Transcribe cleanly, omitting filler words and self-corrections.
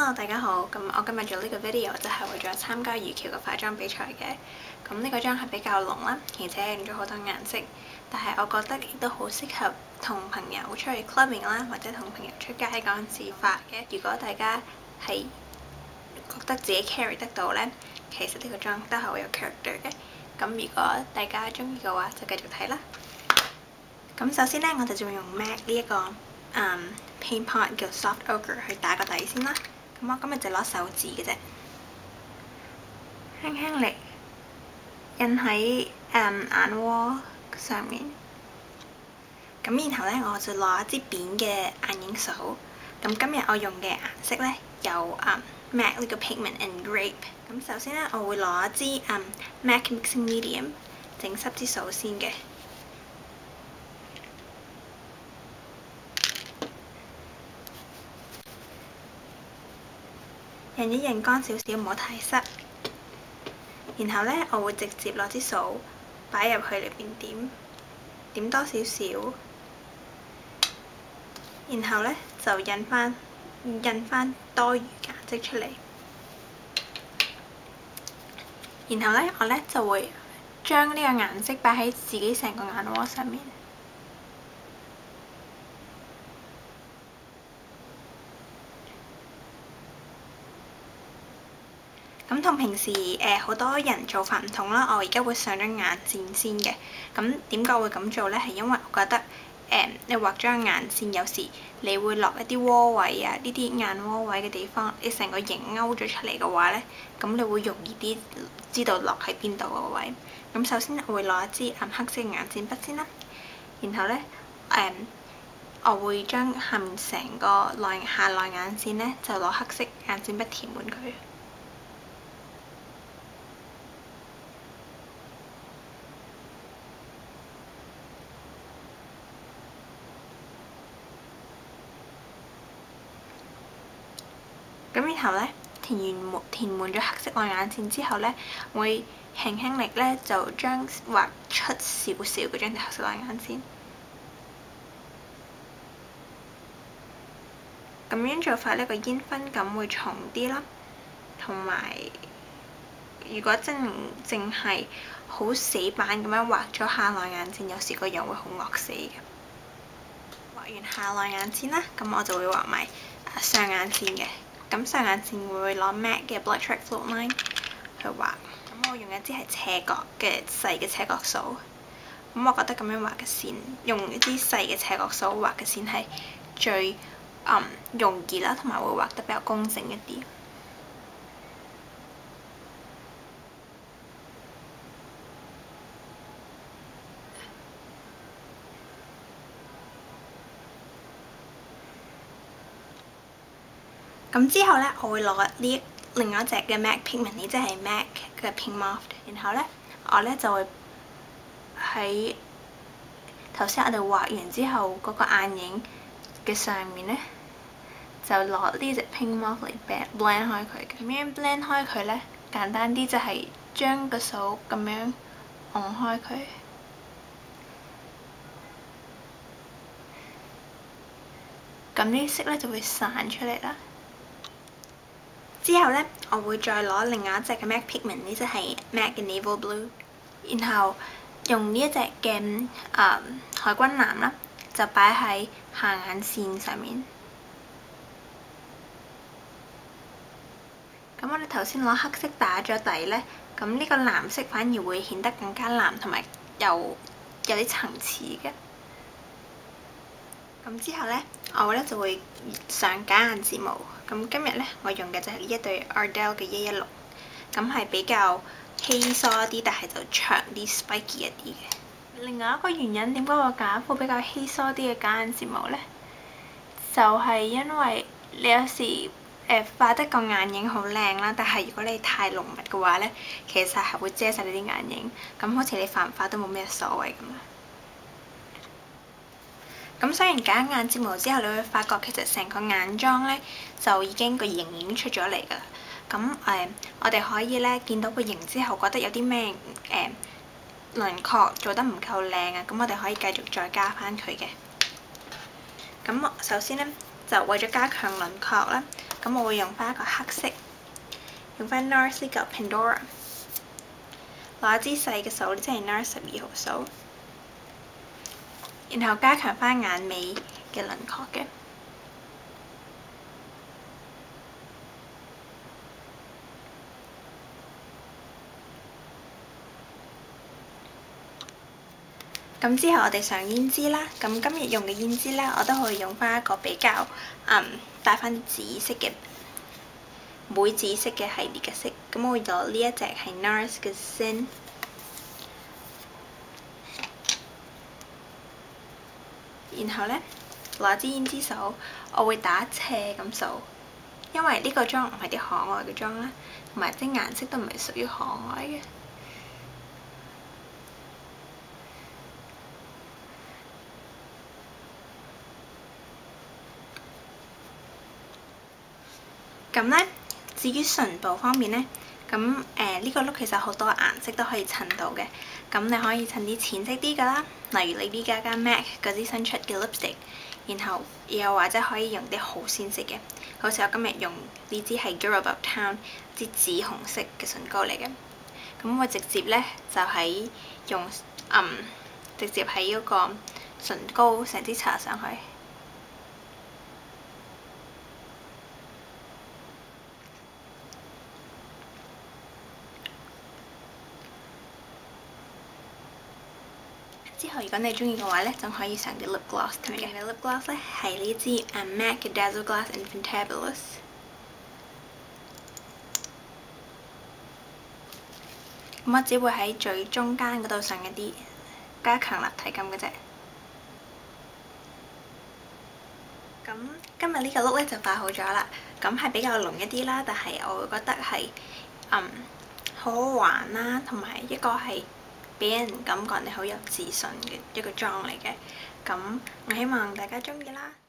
Hello， 大家好。咁我今日做呢個 video 就係為咗參加漁橋嘅化妝比賽嘅。咁呢個妝係比較濃啦，而且用咗好多顏色，但係我覺得亦都好適合同朋友出去 clubbing 啦，或者同朋友出街嗰陣時化嘅。如果大家係覺得自己 carry 得到呢，其實呢個妝都係好有 character 嘅。咁如果大家中意嘅話，就繼續睇啦。咁首先呢，我哋就會用 MAC 呢一個paint pot 叫 Soft Ochre 去打個底先啦。咁我今日就攞手指嘅啫，輕輕力印喺眼窩上面。咁然後咧，我就攞一支扁嘅眼影掃。咁今日我用嘅顏色咧有MAC 呢個 Pigment and Grape。咁首先咧，我會攞一支MAC Mixing Medium 整濕支掃先嘅。印一印乾少少，唔好太濕。然後咧，我會直接攞支掃擺入去裏邊點多少少，然後咧就印翻多餘顏色出嚟。然後咧，我咧就會將呢個顏色擺喺自己成個眼窩上面。咁同平時好多人做法唔同啦，我而家會上咗眼線先嘅。咁點解我會咁做呢？係因為我覺得你畫咗個眼線，有時你會落一啲窩位啊，呢啲眼窩位嘅地方，你成個形勾咗出嚟嘅話呢，咁你會容易啲知道落喺邊度個位。咁首先我會攞一支黑色嘅眼線筆先啦，然後呢，我會將下面成個下內眼線呢，就攞黑色眼線筆填滿佢。咁然後咧，填滿咗黑色內眼線之後咧，會輕輕力咧就將畫出少少嗰張黑色內眼線。咁樣做法呢個煙燻感會重啲啦，同埋如果淨係好死板咁樣畫咗下內眼線，有時個樣會好惡死嘅。畫完下內眼線啦，咁我就會畫埋上眼線嘅。咁上眼線會攞 MAC 嘅 Blacktrack Fluidline 去畫。咁我用一支係斜角嘅細嘅斜角掃。咁我覺得咁樣畫嘅線，用一支細嘅斜角掃畫嘅線係最容易啦，同埋會畫得比較工整一啲。咁之後咧，我會攞另外一隻嘅 MAC Pigment， 呢隻係 MAC 嘅 Pink Mauve。然後咧，我咧就會喺頭先我哋畫完之後嗰個眼影嘅上面咧，就攞呢隻 Pink Mauve 嚟 blend 開佢。咁樣 blend 開佢咧，簡單啲就係將個手咁樣按開佢。咁呢啲色咧就會散出嚟啦。之後咧，我會再攞另外一隻嘅 MAC Pigment， 呢隻係 MAC 嘅 Naval， 然後用呢一隻嘅海軍藍啦，就擺喺下眼線上面。咁我哋頭先攞黑色打咗底咧，咁呢個藍色反而會顯得更加藍，同埋有啲層次嘅。咁之後咧，我咧就會上假眼睫毛。咁今日咧，我用嘅就係呢一對 Ardell 嘅116，咁係比較稀疏啲，但係就長啲 spiky 一啲嘅。另外一個原因點解我揀一副比較稀疏啲嘅假眼睫毛咧，就係因為你有時畫得個眼影好靚啦，但係如果你太濃密嘅話咧，其實係會遮晒你啲眼影，咁好似你畫唔畫都冇咩所謂咁啦。咁上完假眼睫毛之後，你會發覺其實成個眼妝咧就已經個形已經出咗嚟㗎啦。咁我哋可以咧見到個形之後，覺得有啲咩輪廓做得唔夠靚啊，咁我哋可以繼續再加翻佢嘅。咁首先咧就為咗加強輪廓啦， 咁我會用翻一個黑色，用翻 NARS 呢嚿 Pandora， 攞一支細嘅數，即係 NARS 12號數，然後加強翻眼尾嘅輪廓嘅。咁之後我哋上胭脂啦，咁今日用嘅胭脂咧，我都可以用翻一個比較帶翻啲紫色嘅妹紫色嘅系列嘅色。咁我會攞呢一隻係 NARS 嘅 Sin， 然後咧攞支胭脂掃，我會打斜咁掃，因為呢個妝唔係啲可愛嘅妝啦，同埋啲顏色都唔係屬於可愛嘅。咁咧，至於唇部方面咧，咁呢個 look 其實好多顏色都可以襯到嘅。咁你可以襯啲淺色啲㗎啦，例如 Lady Gaga MAC 嗰支新出嘅 lipstick， 然後又或者可以用啲好鮮色嘅，好似我今日用呢支係 Girl About Town 支紫紅色嘅唇膏嚟嘅。咁我直接咧就喺用直接喺嗰個唇膏成支搽上去。之後，如果你中意嘅話咧，就可以上啲 lip gloss 添嘅。lip gloss 咧係呢支MAC 嘅 Dazzleglass and Funtabulous。咁我只會喺最中間嗰度上一啲加強立體感嘅啫。咁今日呢個 look 咧就化好咗啦，咁係比較濃一啲啦，但係我會覺得係好好玩啦，同埋一個係俾人感覺你好有自信嘅一個妝嚟嘅，咁我希望大家中意啦〜